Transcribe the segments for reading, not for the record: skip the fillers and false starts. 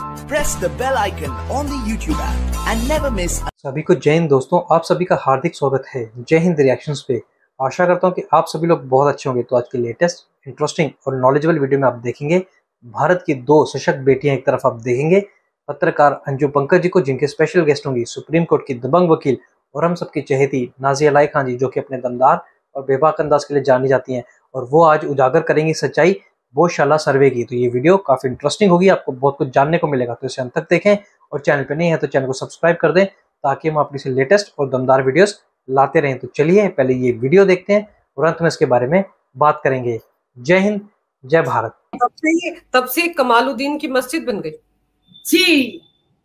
Press the bell icon on the YouTube app and never miss. सभी को जय हिंद दोस्तों, आप सभी का हार्दिक स्वागत है जय हिंद रिएक्शंस पे। आशा करता हूँ कि आप सभी लोग बहुत अच्छे होंगे। तो आज के लेटेस्ट इंटरेस्टिंग और नॉलेजेबल वीडियो में आप देखेंगे भारत की दो सशक्त बेटियां। एक तरफ आप देखेंगे पत्रकार अंजू पंकज जी को, जिनके स्पेशल गेस्ट होंगी सुप्रीम कोर्ट की दबंग वकील और हम सबकी चहेती नाज़िया लाई खान जी, जो कि अपने दमदार और बेबाक अंदाज के लिए जानी जाती हैं। और वो आज उजागर करेंगी सच्चाई गौशाला सर्वे की। तो ये वीडियो काफी इंटरेस्टिंग होगी, आपको बहुत कुछ जानने को मिलेगा। तो इसे अंत तक देखें और चैनल पे नहीं है तो चैनल को सब्सक्राइब कर दें, ताकि हम अपनी से लेटेस्ट और दमदार वीडियोस लाते रहें। तो चलिए पहले ये वीडियो देखते हैं और अंत में इसके बारे में बात करेंगे। जय हिंद, जय भारत। तब से कमालुद्दीन की मस्जिद बन गई जी।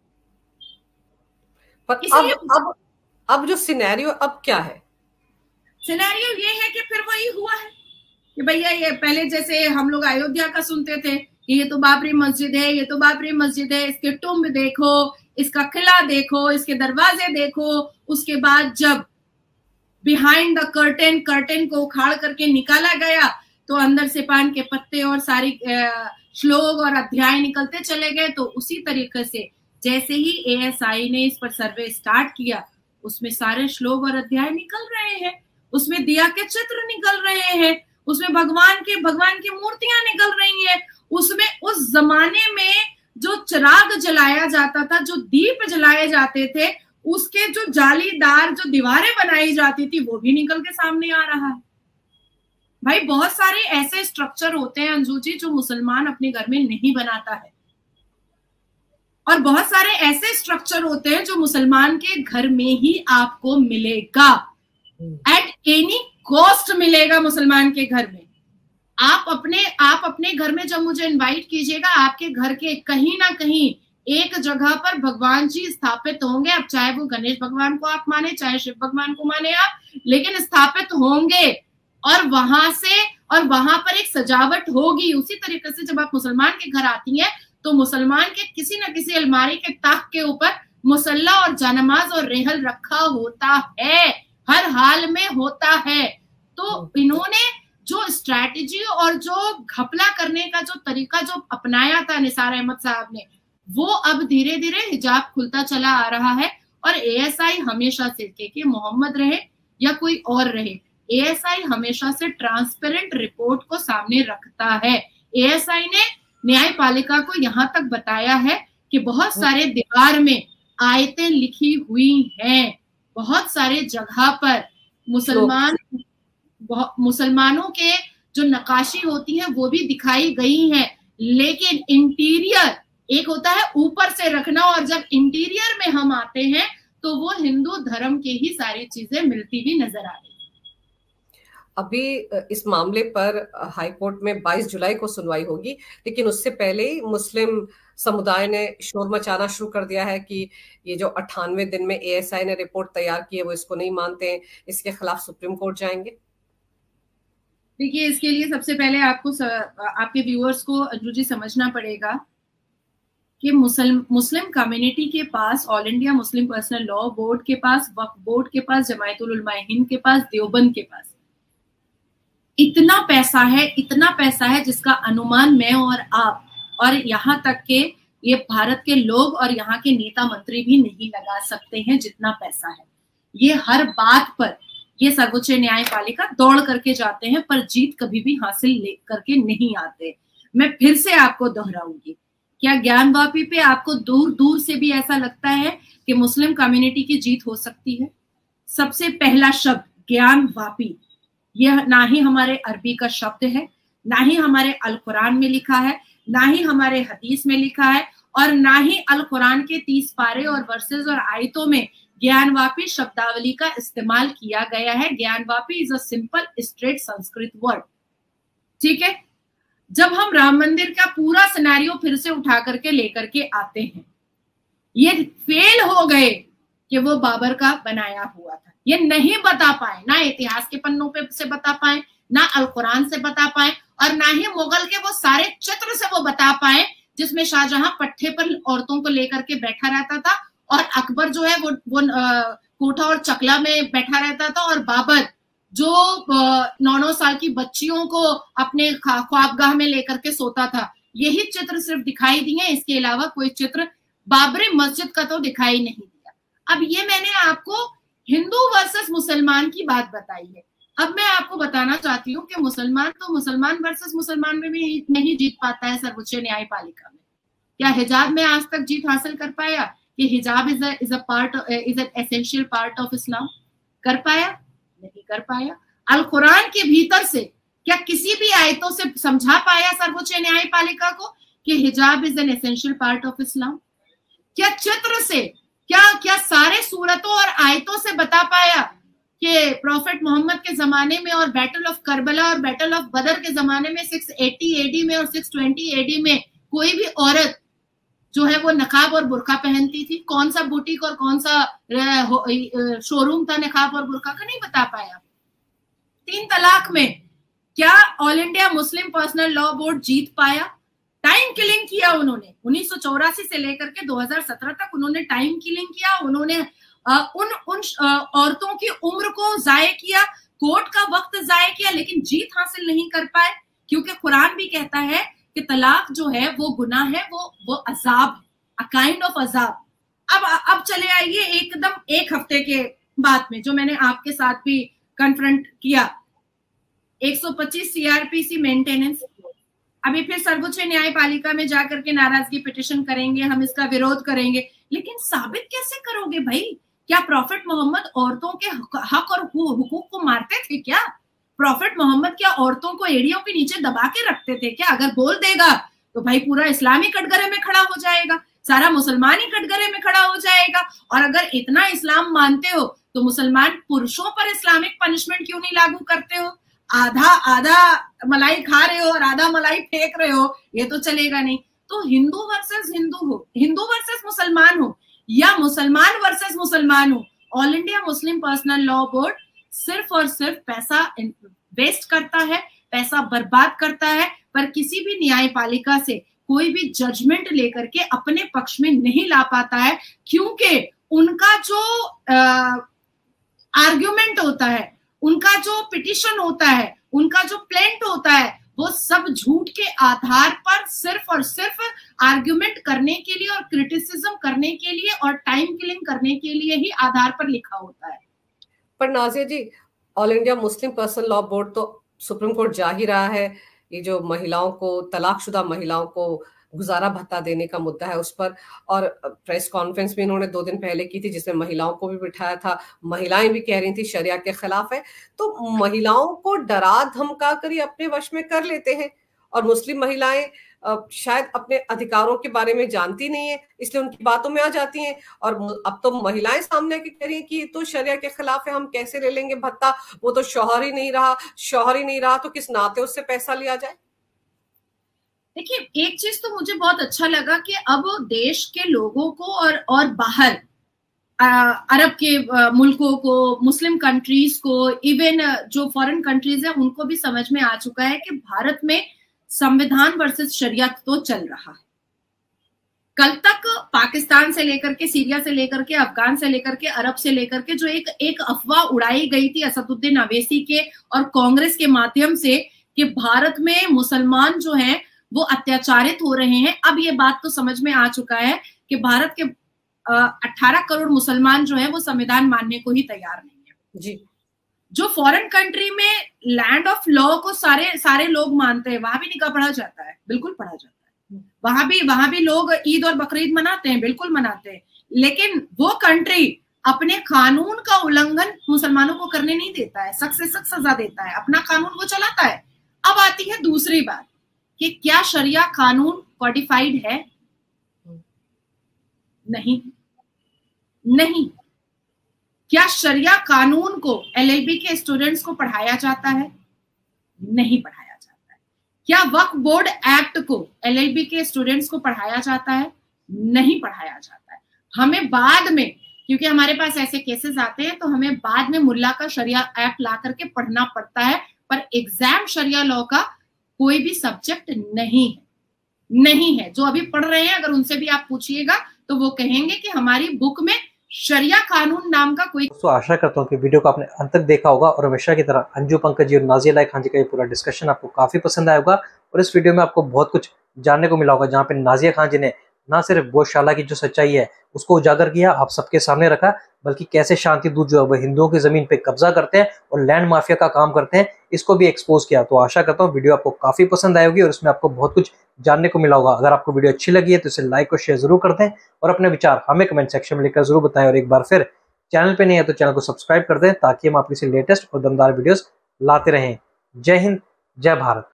पर अब जो सिनेरियो अब क्या है? सिनेरियो ये है कि फिर वही हुआ है कि भैया ये पहले जैसे हम लोग अयोध्या का सुनते थे कि ये तो बाबरी मस्जिद है, ये तो बाबरी मस्जिद है, इसके टुम्ब देखो, इसका किला देखो, इसके दरवाजे देखो। उसके बाद जब बिहाइंड द कर्टेन को उखाड़ करके निकाला गया तो अंदर से पान के पत्ते और सारी श्लोक और अध्याय निकलते चले गए। तो उसी तरीके से जैसे ही एएसआई ने इस पर सर्वे स्टार्ट किया, उसमें सारे श्लोक और अध्याय निकल रहे हैं, उसमें दिया के चित्र निकल रहे हैं, उसमें भगवान की मूर्तियां निकल रही हैं, उसमें उस जमाने में जो चिराग जलाया जाता था, जो दीप जलाए जाते थे, उसके जो जालीदार जो दीवारें बनाई जाती थी, वो भी निकल के सामने आ रहा है। भाई बहुत सारे ऐसे स्ट्रक्चर होते हैं अंजू जी जो मुसलमान अपने घर में नहीं बनाता है, और बहुत सारे ऐसे स्ट्रक्चर होते हैं जो मुसलमान के घर में ही आपको मिलेगा, एट एनी कॉस्ट मिलेगा मुसलमान के घर में। आप अपने घर में जब मुझे इनवाइट कीजिएगा, आपके घर के कहीं ना कहीं एक जगह पर भगवान जी स्थापित होंगे। अब चाहे वो गणेश भगवान को आप माने, चाहे शिव भगवान को माने आप, लेकिन स्थापित होंगे और वहां पर एक सजावट होगी। उसी तरीके से जब आप मुसलमान के घर आती हैं तो मुसलमान के किसी न किसी अलमारी के ताक के ऊपर मुसल्ला और जानमाज और रेहल रखा होता है, हर हाल में होता है। तो इन्होंने जो स्ट्रैटेजी और जो घपला करने का जो तरीका जो अपनाया था निसार अहमद साहब ने, वो अब धीरे धीरे हिजाब खुलता चला आ रहा है। और एएसआई हमेशा से, के मोहम्मद रहे या कोई और रहे, एएसआई हमेशा से ट्रांसपेरेंट रिपोर्ट को सामने रखता है। एएसआई ने न्यायपालिका को यहाँ तक बताया है कि बहुत सारे दीवार में आयतें लिखी हुई हैं, बहुत सारे जगह पर मुसलमानों के जो नक्काशी होती है वो भी दिखाई गई है, लेकिन इंटीरियर एक होता है ऊपर से रखना, और जब इंटीरियर में हम आते हैं तो वो हिंदू धर्म के ही सारी चीजें मिलती भी नजर आ रही। अभी इस मामले पर हाई कोर्ट में 22 जुलाई को सुनवाई होगी, लेकिन उससे पहले ही मुस्लिम समुदाय ने शोर मचाना शुरू कर दिया है कि ये जो 98 दिन में एएसआई ने रिपोर्ट तैयार की है वो इसको नहीं मानते हैं, इसके खिलाफ सुप्रीम कोर्ट जाएंगे। देखिए, इसके लिए सबसे पहले आपको आपके व्यूअर्स को अंजू जी समझना पड़ेगा कि मुस्लिम कम्युनिटी के पास, all India Muslim personal law board के पास, वक्फ बोर्ड के पास, जमायतुल उलमा हिंद के पास, देवबंद के पास इतना पैसा है जिसका अनुमान मैं और आप और यहाँ तक के ये भारत के लोग और यहाँ के नेता मंत्री भी नहीं लगा सकते हैं जितना पैसा है। ये हर बात पर ये सर्वोच्च न्यायपालिका दौड़ करके जाते हैं, पर जीत कभी भी हासिल करके नहीं आते। मैं फिर से आपको दोहराऊंगी, क्या ज्ञानवापी पे आपको दूर दूर से भी ऐसा लगता है कि मुस्लिम कम्युनिटी की जीत हो सकती है? सबसे पहला शब्द ज्ञानवापी, यह ना ही हमारे अरबी का शब्द है, ना ही हमारे अल कुरान में लिखा है, ना ही हमारे हदीस में लिखा है, और ना ही अल कुरान के 30 पारे और वर्सेस और आयतों में ज्ञानवापी शब्दावली का इस्तेमाल किया गया है। Gyanvapi is a simple straight Sanskrit word, ठीक है। जब हम राम मंदिर का पूरा सिनेरियो फिर से उठा करके लेकर के आते हैं, ये फेल हो गए कि वो बाबर का बनाया हुआ था, ये नहीं बता पाए, ना इतिहास के पन्नों पे से बता पाए, ना अल कुरान से बता पाए, और ना ही मुगल के वो सारे चित्र से वो बता पाए जिसमें शाहजहां पट्टे पर औरतों को लेकर के बैठा रहता था, और अकबर जो है वो कोठा और चकला में बैठा रहता था, और बाबर जो 9-9 साल की बच्चियों को अपने ख्वाबगाह में लेकर के सोता था। यही चित्र सिर्फ दिखाई दिए, इसके अलावा कोई चित्र बाबरी मस्जिद का तो दिखाई नहीं दिया। अब ये मैंने आपको हिंदू वर्सेस मुसलमान की बात बताई है। अब मैं आपको बताना चाहती हूँ कि मुसलमान तो मुसलमान वर्सेस मुसलमान में भी नहीं जीत पाता है सर्वोच्च न्यायपालिका में। क्या हिजाब में आज तक जीत हासिल कर पाया कि hijab is an essential part of Islam? कर पाया? नहीं कर पाया। अल कुरान के भीतर से क्या किसी भी आयतों से समझा पाया सर्वोच्च न्यायपालिका को कि hijab is an essential part of Islam? क्या चित्र से, क्या सारे सूरतों और आयतों से बता पाया कि प्रॉफेट मोहम्मद के जमाने में और बैटल ऑफ करबला और बैटल ऑफ बदर के जमाने में 680 एडी में और 620 एडी में कोई भी औरत जो है वो नकाब और बुर्का पहनती थी? कौन सा बुटीक और कौन सा शोरूम था नकाब और बुर्का का? नहीं बता पाया। 3 तलाक में क्या all India Muslim personal law board जीत पाया? टाइम किलिंग किया उन्होंने। 1984 से लेकर के 2017 तक उन्होंने टाइम किलिंग किया। उन्होंने उन औरतों की उम्र को जाया किया, कोर्ट का वक्त जाया किया, लेकिन जीत हासिल नहीं कर पाए, क्योंकि कुरान भी कहता है कि तलाक जो है वो गुनाह है, वो अजाब, अ काइंड ऑफ अजाब। अब चले आइए एकदम 1 हफ्ते के बाद में, जो मैंने आपके साथ भी कन्फ्रंट किया, 125 सीआरपीसी मेंटेनेंस। अभी फिर सर्वोच्च न्यायपालिका में जाकर के नाराजगी पिटिशन करेंगे, हम इसका विरोध करेंगे, लेकिन साबित कैसे करोगे भाई? क्या प्रॉफेट मोहम्मद औरतों के हक और हुकूक को मारते थे क्या? प्रॉफेट मोहम्मद क्या औरतों को एड़ियों के नीचे दबा के रखते थे क्या? अगर बोल देगा तो भाई पूरा इस्लामी कटघरे में खड़ा हो जाएगा, सारा मुसलमान ही कटघरे में खड़ा हो जाएगा। और अगर इतना इस्लाम मानते हो तो मुसलमान पुरुषों पर इस्लामिक पनिशमेंट क्यों नहीं लागू करते हो? आधा मलाई खा रहे हो और आधा मलाई फेंक रहे हो, ये तो चलेगा नहीं। तो हिंदू वर्सेस हिंदू हो, हिंदू वर्सेस मुसलमान हो, या मुसलमान वर्सेस मुसलमान हो, all India Muslim personal law board सिर्फ और सिर्फ पैसा वेस्ट करता है, पैसा बर्बाद करता है, पर किसी भी न्यायपालिका से कोई भी जजमेंट लेकर के अपने पक्ष में नहीं ला पाता है, क्योंकि उनका जो आर्ग्यूमेंट होता है, उनका जो पिटिशन होता है, उनका जो प्लेंट होता है, वो सब झूठ के आधार पर सिर्फ और सिर्फ आर्ग्यूमेंट करने के लिए और क्रिटिसिज्म करने के लिए और टाइम किलिंग करने के लिए ही आधार पर लिखा होता है। पर Nazia ji, all India Muslim personal law board तो सुप्रीम कोर्ट जा ही रहा है, ये जो महिलाओं को, तलाकशुदा महिलाओं को गुजारा भत्ता देने का मुद्दा है उस पर, और प्रेस कॉन्फ्रेंस भी इन्होंने 2 दिन पहले की थी जिसमें महिलाओं को भी बिठाया था। महिलाएं भी कह रही थी शरिया के खिलाफ है, तो महिलाओं को डरा धमका कर ही अपने वश में कर लेते हैं। और मुस्लिम महिलाएं शायद अपने अधिकारों के बारे में जानती नहीं है, इसलिए उनकी बातों में आ जाती हैं। और अब तो महिलाएं सामने आके कह रही है कि ये तो शरिया के खिलाफ है, हम कैसे ले लेंगे भत्ता, वो तो शौहर ही नहीं रहा तो किस नाते उससे पैसा लिया जाए। देखिए, एक चीज तो मुझे बहुत अच्छा लगा कि अब देश के लोगों को और बाहर अरब के मुल्कों को, मुस्लिम कंट्रीज को, इवन जो फॉरेन कंट्रीज है, उनको भी समझ में आ चुका है कि भारत में संविधान वर्सेस शरीयत तो चल रहा है। कल तक पाकिस्तान से लेकर के, सीरिया से लेकर के, अफगान से लेकर के, अरब से लेकर के जो एक अफवाह उड़ाई गई थी असदुद्दीन अवैसी के और कांग्रेस के माध्यम से कि भारत में मुसलमान जो हैं वो अत्याचारित हो रहे हैं, अब ये बात तो समझ में आ चुका है कि भारत के 18 करोड़ मुसलमान जो है वो संविधान मानने को ही तैयार नहीं है जी। जो फॉरेन कंट्री में लैंड ऑफ लॉ को सारे लोग मानते हैं, वहां भी निकाह पढ़ा जाता है, बिल्कुल पढ़ा जाता है। वहां भी लोग ईद और बकरीद मनाते हैं, बिल्कुल मनाते हैं, लेकिन वो कंट्री अपने कानून का उल्लंघन मुसलमानों को करने नहीं देता है, सख्त से सख्त सजा देता है, अपना कानून वो चलाता है। अब आती है दूसरी बात कि क्या शरिया कानून कॉडिफाइड है? नहीं। क्या शरिया कानून को एलएलबी के स्टूडेंट्स को पढ़ाया जाता है? नहीं पढ़ाया जाता है। क्या वक्फ बोर्ड एक्ट को एलएलबी के स्टूडेंट्स को पढ़ाया जाता है? नहीं पढ़ाया जाता है। हमें बाद में, क्योंकि हमारे पास ऐसे केसेस आते हैं, तो हमें बाद में मुल्ला का शरिया एक्ट ला करके पढ़ना पड़ता है, पर एग्जाम शरिया लॉ का कोई भी सब्जेक्ट नहीं है। जो अभी पढ़ रहे हैं, अगर उनसे भी आप पूछिएगा तो वो कहेंगे कि हमारी बुक में शरिया कानून नाम का कोई। तो आशा करता हूँ कि वीडियो को आपने अंत तक देखा होगा और हमेशा की तरह अंजू पंकज जी और नाज़िया लाइक खान जी का ये पूरा डिस्कशन आपको काफी पसंद आया होगा। और इस वीडियो में आपको बहुत कुछ जानने को मिला होगा, जहाँ पे नाजिया खान जी ने ना सिर्फ गौशाला की जो सच्चाई है उसको उजागर किया, आप सबके सामने रखा, बल्कि कैसे शांति दूत जो है वो हिंदुओं की जमीन पे कब्जा करते हैं और लैंड माफिया का काम करते हैं, इसको भी एक्सपोज किया। तो आशा करता हूँ वीडियो आपको काफी पसंद आई होगी और इसमें आपको बहुत कुछ जानने को मिला होगा। अगर आपको वीडियो अच्छी लगी है तो इसे लाइक और शेयर जरूर कर दें और अपने विचार हमें कमेंट सेक्शन में लिखकर जरूर बताएं। और एक बार फिर चैनल पे नहीं है तो चैनल को सब्सक्राइब कर दें ताकि हम आपके से लेटेस्ट और दमदार वीडियोस लाते रहें। जय हिंद, जय भारत।